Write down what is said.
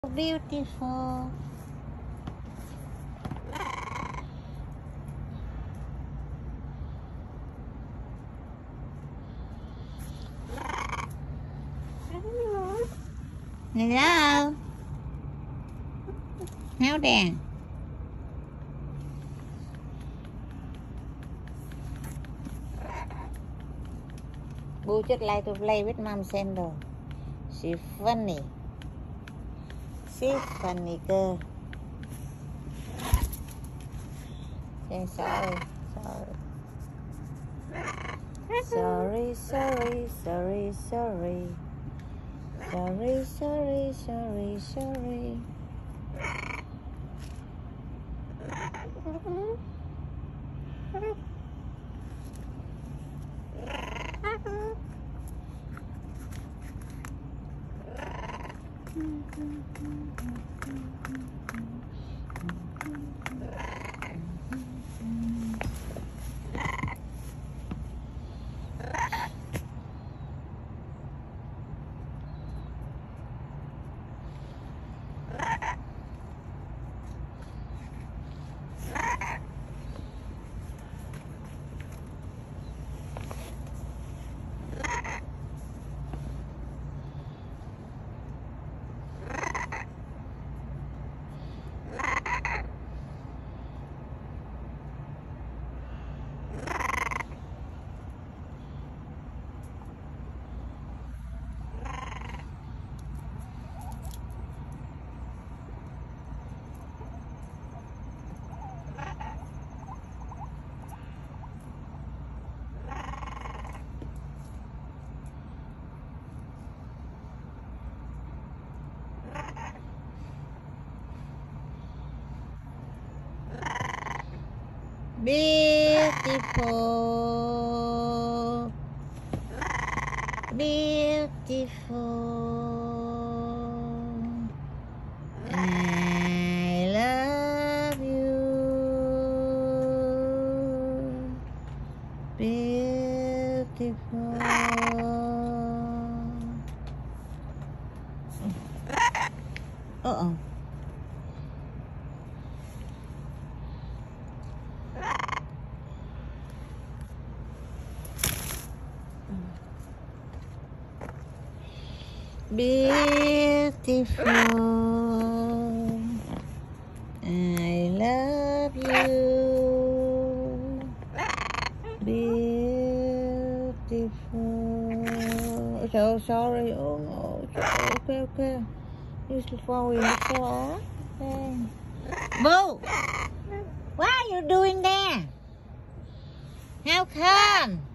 Beautiful. Hello. How Dan? Boo just like to play with Mom Sandal. She's funny. She's funny girl. Say sorry. Sorry. Sorry. Beautiful. I love you. Beautiful. Uh-oh. Beautiful. I love you. Beautiful. So sorry. Oh no. Okay. Just before we fall. Okay. Boo! What are you doing there? How come?